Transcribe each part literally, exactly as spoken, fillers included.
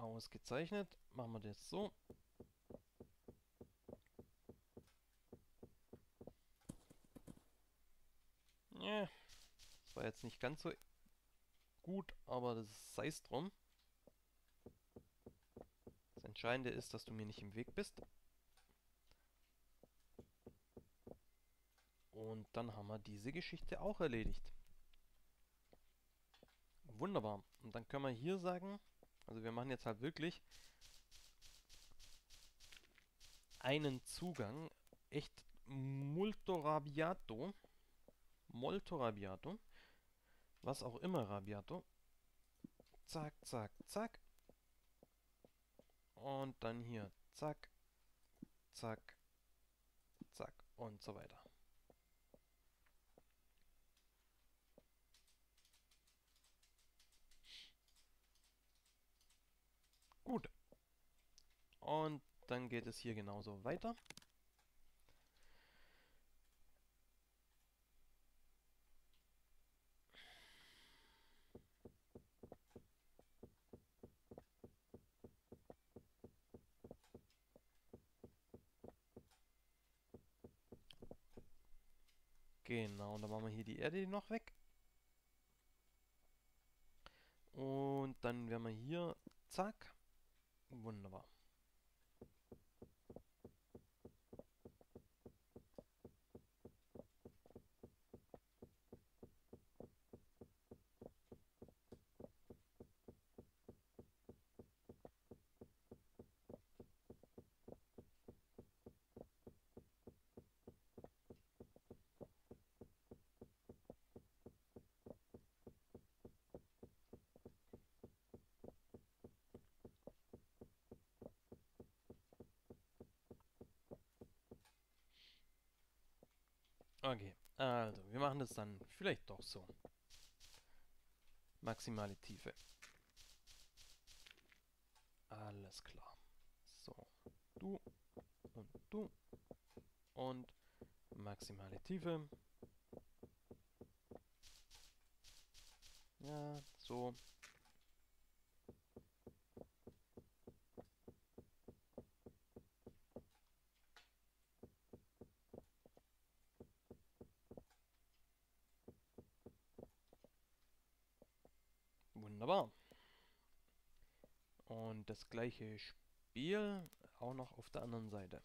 Ausgezeichnet. Machen wir das so. Ja, das war jetzt nicht ganz so gut, aber das sei es drum. Das Entscheidende ist, dass du mir nicht im Weg bist. Und dann haben wir diese Geschichte auch erledigt. Wunderbar. Und dann können wir hier sagen, also wir machen jetzt halt wirklich einen Zugang. Echt molto rabiato. Molto rabiato. Was auch immer rabiato. Zack, zack, zack. Und dann hier zack, zack, zack und so weiter. Gut. Und dann geht es hier genauso weiter. Genau, und dann machen wir hier die Erde noch weg. Und dann werden wir hier, zack, wunderbar. Okay, also wir machen das dann vielleicht doch so. Maximale Tiefe. Alles klar. So, du und du und maximale Tiefe. Ja, so. Wunderbar. Und das gleiche Spiel auch noch auf der anderen Seite.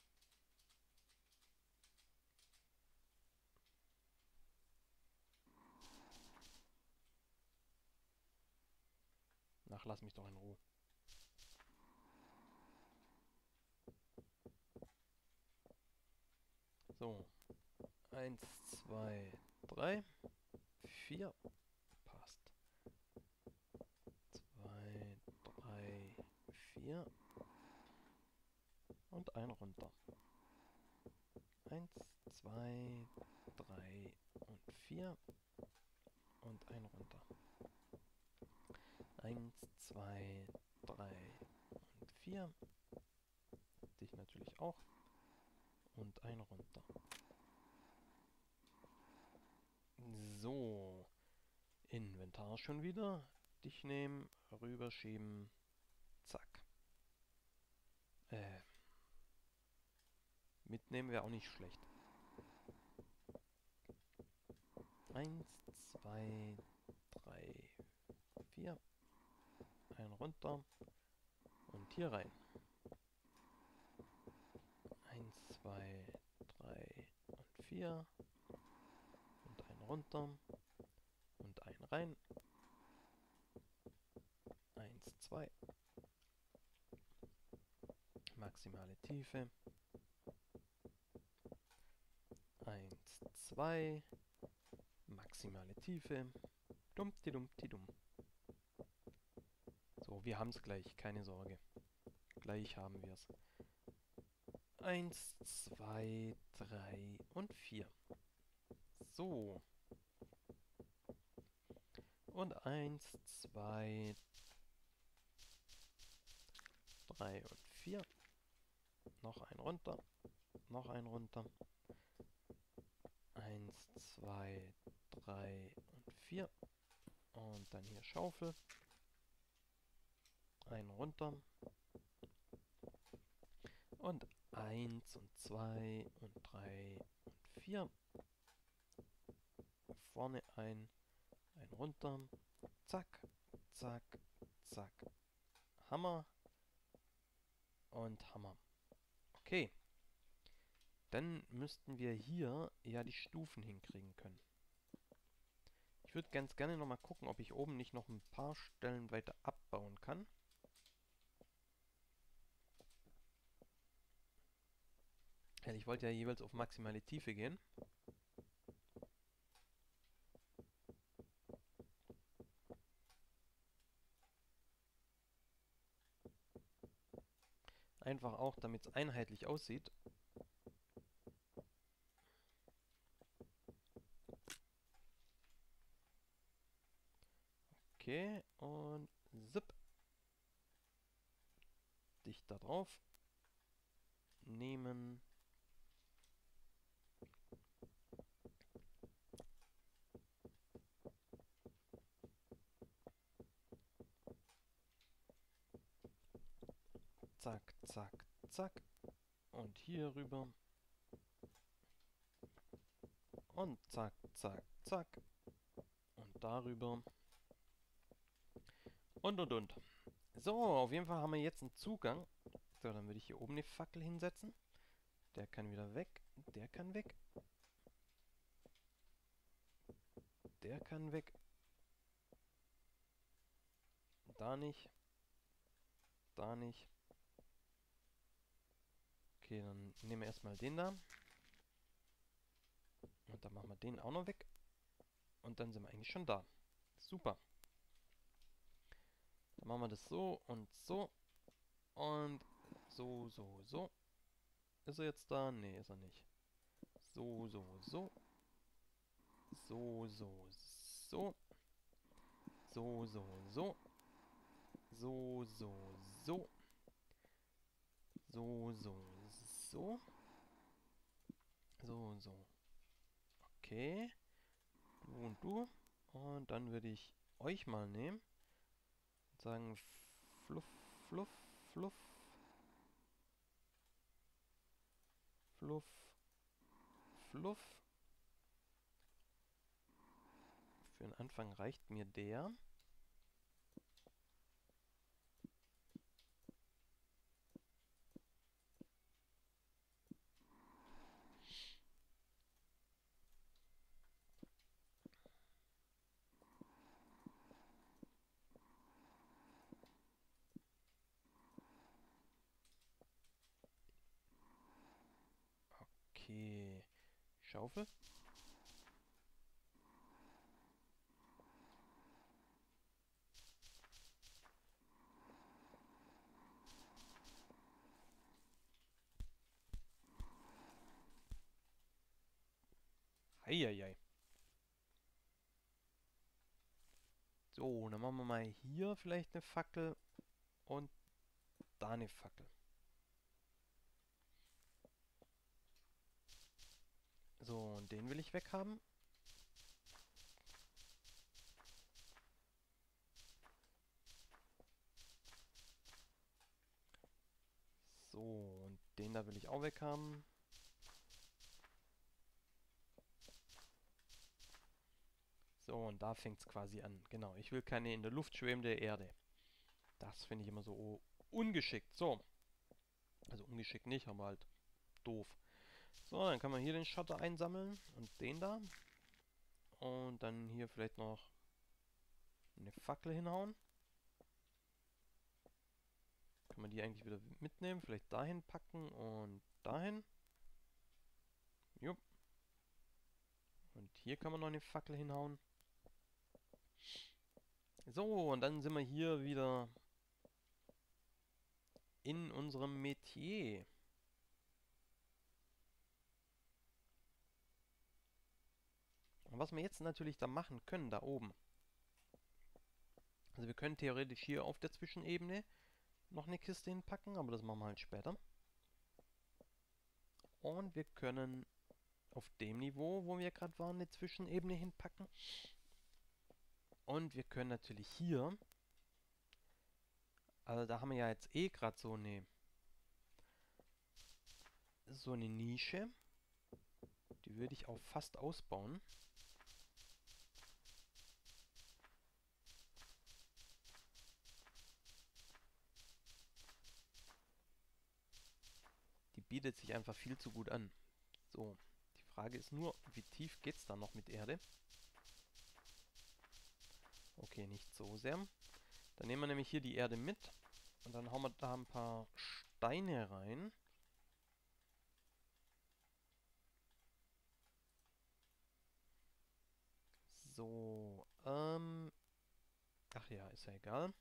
Ach, lass mich doch in Ruhe. So. Eins, zwei, drei, vier. Passt. Zwei, drei, vier. Und ein runter. Eins, zwei, drei und vier. Und ein runter. Eins, zwei, drei und vier. Dich natürlich auch. Und ein runter. So. Inventar schon wieder. Dich nehmen, rüberschieben. Zack. Äh. Mitnehmen wäre auch nicht schlecht. Eins, zwei, drei, vier. Ein runter. Und hier rein. Eins, zwei, drei und vier. Und ein runter. Und ein rein. Eins, zwei. Maximale Tiefe. Eins, zwei. Maximale Tiefe. Dumpti-dumpti-dumm. So, wir haben es gleich, keine Sorge. Gleich haben wir es. Eins, zwei, drei und vier. So. Und eins, zwei, drei und vier. Noch ein runter. Noch ein runter. Eins, zwei, drei und vier. Und dann hier Schaufel. einen runter. Und eins und zwei und drei und vier. Vorne ein, ein runter. Zack, zack, zack. Hammer und Hammer. Okay. Dann müssten wir hier ja die Stufen hinkriegen können. Ich würde ganz gerne nochmal gucken, ob ich oben nicht noch ein paar Stellen weiter abbauen kann. Weil ich wollte ja jeweils auf maximale Tiefe gehen. Einfach auch, damit es einheitlich aussieht. Okay, und zip. Dicht da drauf. Nehmen. Zack, zack, zack. Und hier rüber. Und zack, zack, zack. Und darüber. Und, und, und. So, auf jeden Fall haben wir jetzt einen Zugang. So, dann würde ich hier oben eine Fackel hinsetzen. Der kann wieder weg. Der kann weg. Der kann weg. Da nicht. Da nicht. Okay, dann nehmen wir erstmal den da. Und dann machen wir den auch noch weg. Und dann sind wir eigentlich schon da. Super. Dann machen wir das so und so. Und so, so, so. Ist er jetzt da? Nee, ist er nicht. So, so, so. So, so, so. So, so, so. So, so, so. So, so, so. So, so. Okay. Du und du. Und dann würde ich euch mal nehmen. Und sagen fluff, fluff, fluff. Fluff, fluff. Für den Anfang reicht mir der. Okay. Schaufel. Eieiei. So, dann machen wir mal hier vielleicht eine Fackel und da eine Fackel. So, und den will ich weghaben. So, und den da will ich auch weghaben. So, und da fängt es quasi an. Genau, ich will keine in der Luft schwebende Erde. Das finde ich immer so ungeschickt. So. Also ungeschickt nicht, aber halt doof. So, dann kann man hier den Shutter einsammeln und den da. Und dann hier vielleicht noch eine Fackel hinhauen. Kann man die eigentlich wieder mitnehmen, vielleicht dahin packen und dahin. Jupp. Und hier kann man noch eine Fackel hinhauen. So, und dann sind wir hier wieder in unserem Metier. Und was wir jetzt natürlich da machen können, da oben. Also wir können theoretisch hier auf der Zwischenebene noch eine Kiste hinpacken, aber das machen wir halt später. Und wir können auf dem Niveau, wo wir gerade waren, eine Zwischenebene hinpacken. Und wir können natürlich hier Also da haben wir ja jetzt eh gerade so eine so eine Nische. Die würde ich auch fast ausbauen. Die bietet sich einfach viel zu gut an. So, die Frage ist nur, wie tief geht es da noch mit Erde? Okay, nicht so sehr. Dann nehmen wir nämlich hier die Erde mit. Und dann hauen wir da ein paar Steine rein. So, ähm... Ach ja, ist ja egal.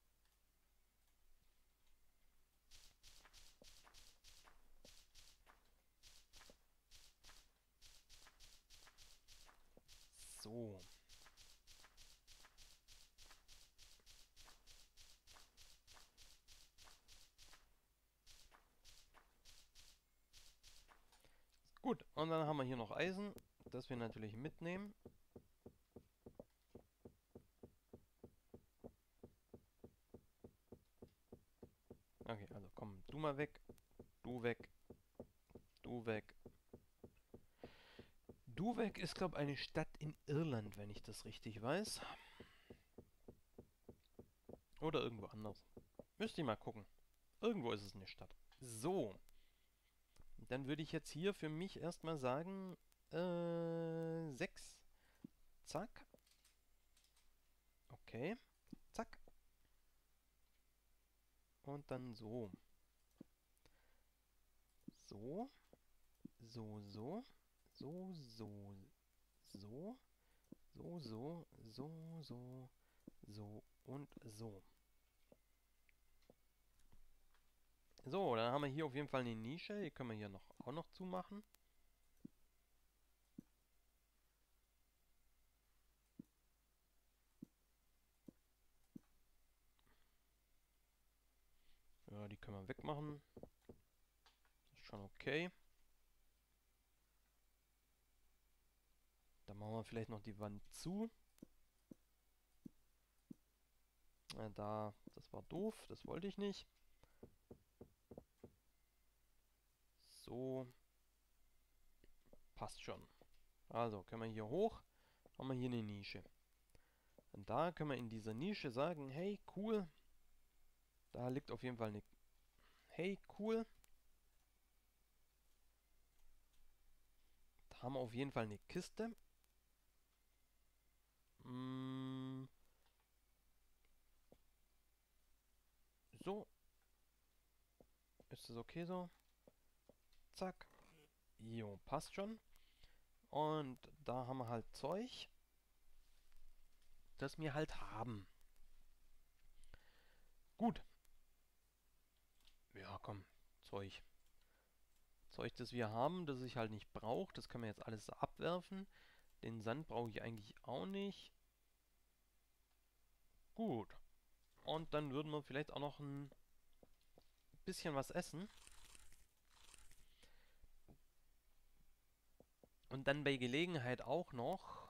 So. Gut, und dann haben wir hier noch Eisen, das wir natürlich mitnehmen. Okay, also komm, du mal weg, du weg, du weg. Duweg ist, glaube ich, eine Stadt in Irland, wenn ich das richtig weiß. Oder irgendwo anders. Müsste ich mal gucken. Irgendwo ist es eine Stadt. So, dann würde ich jetzt hier für mich erstmal sagen, äh, sechs. Zack. Okay. Zack. Und dann so. So. So, so. So, so. So. So, so. So, so. So und so. So, dann haben wir hier auf jeden Fall eine Nische. Die können wir hier noch auch noch zumachen. Ja, die können wir wegmachen. Das ist schon okay. Dann machen wir vielleicht noch die Wand zu. Äh, da, das war doof. Das wollte ich nicht. So. Passt schon. Also, können wir hier hoch. Haben wir hier eine Nische. Und da können wir in dieser Nische sagen, hey, cool. Da liegt auf jeden Fall eine... Hey, cool. Da haben wir auf jeden Fall eine Kiste. Mm, so. Ist das okay so? Zack. Jo, passt schon. Und da haben wir halt Zeug, das wir halt haben. Gut. Ja, komm. Zeug. Zeug, das wir haben, das ich halt nicht brauche. Das können wir jetzt alles abwerfen. Den Sand brauche ich eigentlich auch nicht. Gut. Und dann würden wir vielleicht auch noch ein bisschen was essen. Und dann bei Gelegenheit auch noch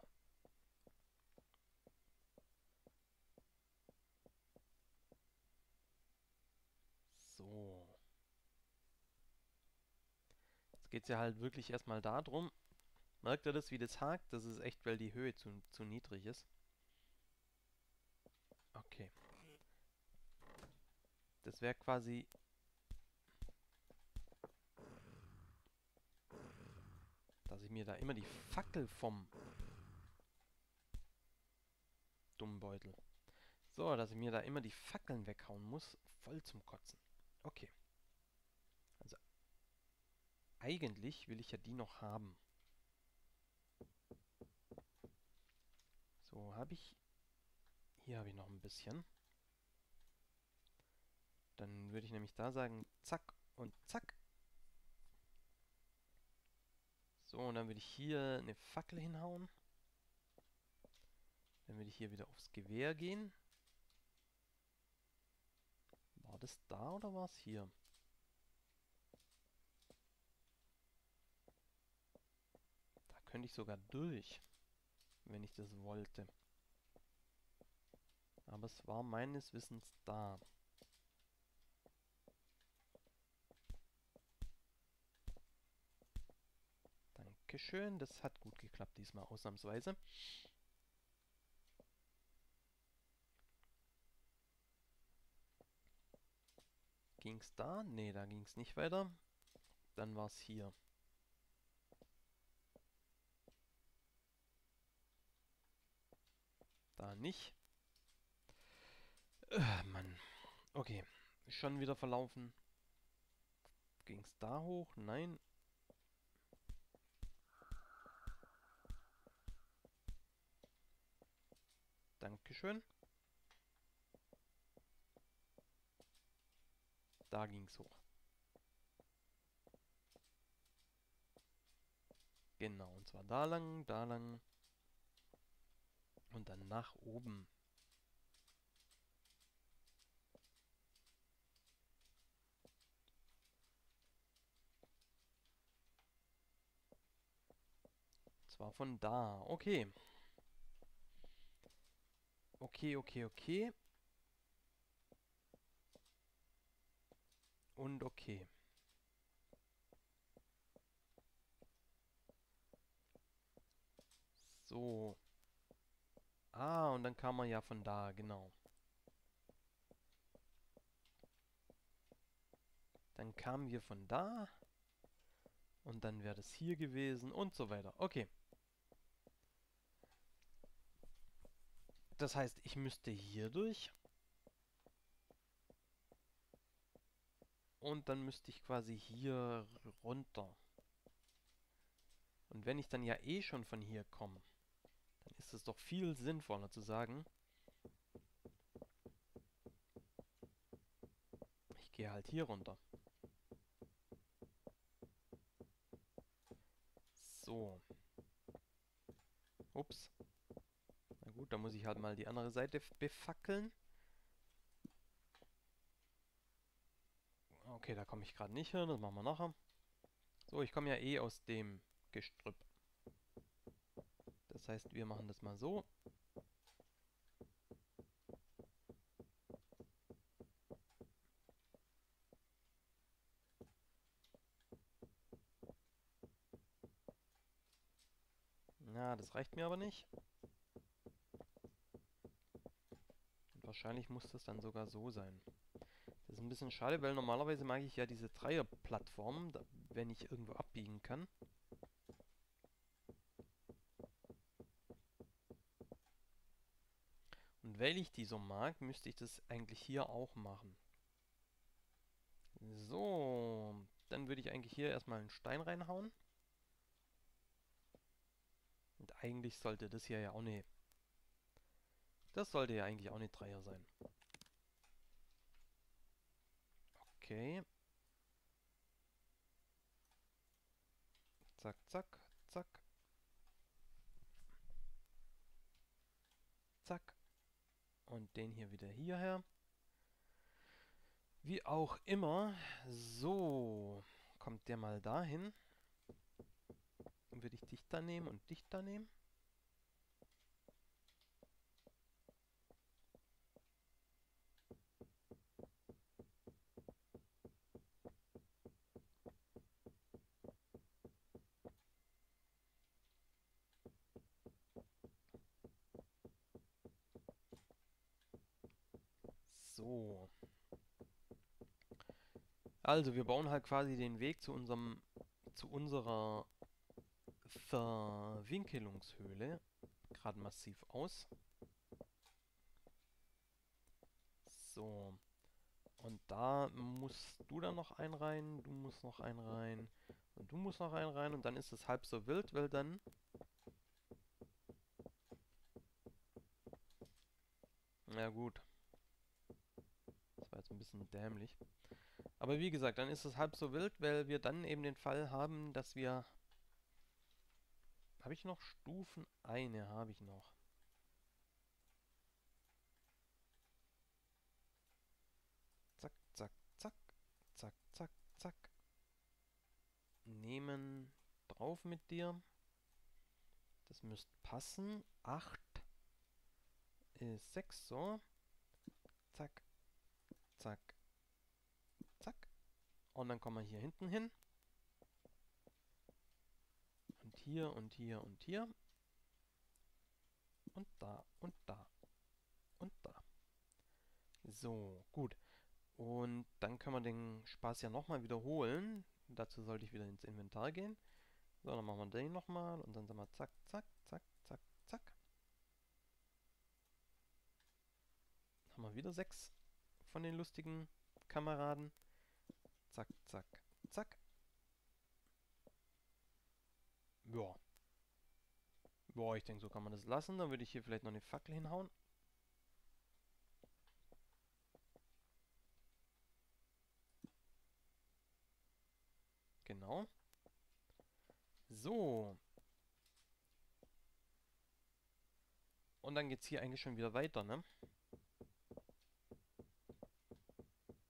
so. Jetzt geht es ja halt wirklich erstmal darum. Merkt ihr das, wie das hakt? Das ist echt, weil die Höhe zu, zu niedrig ist. Okay. Das wäre quasi... dass ich mir da immer die Fackel vom dummen Beutel. So, dass ich mir da immer die Fackeln weghauen muss. Voll zum Kotzen. Okay. Also eigentlich will ich ja die noch haben. So, habe ich... Hier habe ich noch ein bisschen. Dann würde ich nämlich da sagen, zack und zack. So, und dann würde ich hier eine Fackel hinhauen. Dann würde ich hier wieder aufs Gewehr gehen. War das da oder war es hier? Da könnte ich sogar durch, wenn ich das wollte. Aber es war meines Wissens da. Dankeschön. Das hat gut geklappt diesmal, ausnahmsweise. Ging's da? Nee, da ging's nicht weiter. Dann war's hier. Da nicht. Äh, Mann. Okay. Schon wieder verlaufen. Ging's da hoch? Nein. Dankeschön. Da ging's hoch. Genau, und zwar da lang, da lang. Und dann nach oben. Zwar von da. Okay. Okay, okay, okay. Und okay. So. Ah, und dann kam man ja von da, genau. Dann kamen wir von da. Und dann wäre das hier gewesen und so weiter. Okay. Das heißt, ich müsste hier durch. Und dann müsste ich quasi hier runter. Und wenn ich dann ja eh schon von hier komme, dann ist es doch viel sinnvoller zu sagen, ich gehe halt hier runter. So. Ups. Na gut, dann muss ich halt mal die andere Seite befackeln. Okay, da komme ich gerade nicht hin, das machen wir nachher. So, ich komme ja eh aus dem Gestrüpp. Das heißt, wir machen das mal so. Na, das reicht mir aber nicht. Und wahrscheinlich muss das dann sogar so sein. Das ist ein bisschen schade, weil normalerweise mag ich ja diese Dreierplattform, wenn ich irgendwo abbiegen kann. Und weil ich die so mag, müsste ich das eigentlich hier auch machen. So, dann würde ich eigentlich hier erstmal einen Stein reinhauen. Und eigentlich sollte das hier ja auch eine... Das sollte ja eigentlich auch eine Dreier sein. Okay. Zack, zack, zack. Zack. Und den hier wieder hierher. Wie auch immer. So. Kommt der mal dahin. Dann würde ich dich da nehmen und dich da nehmen. So. Also, wir bauen halt quasi den Weg zu unserem, zu unserer Verwinkelungshöhle gerade massiv aus. So. Und da musst du dann noch einen rein, du musst noch einen rein und du musst noch einen rein und dann ist es halb so wild, weil dann... Na gut. Das war jetzt ein bisschen dämlich. Aber wie gesagt, dann ist es halb so wild, weil wir dann eben den Fall haben, dass wir... Habe ich noch Stufen? Eine habe ich noch. Zack, zack, zack, zack, zack, zack. Nehmen drauf mit dir. Das müsste passen. acht ist sechs, so. Zack, zack, zack. Und dann kommen wir hier hinten hin. Und hier und hier und hier. Und da und da und da. So, gut. Und dann können wir den Spaß ja nochmal wiederholen. Dazu sollte ich wieder ins Inventar gehen. So, dann machen wir den nochmal und dann sagen wir zack, zack, zack, zack, zack. Haben wir wieder sechs von den lustigen Kameraden. Zack, zack, zack. Ja. Ja, ich denke, so kann man das lassen. Dann würde ich hier vielleicht noch eine Fackel hinhauen. Genau. So. Und dann geht es hier eigentlich schon wieder weiter, ne?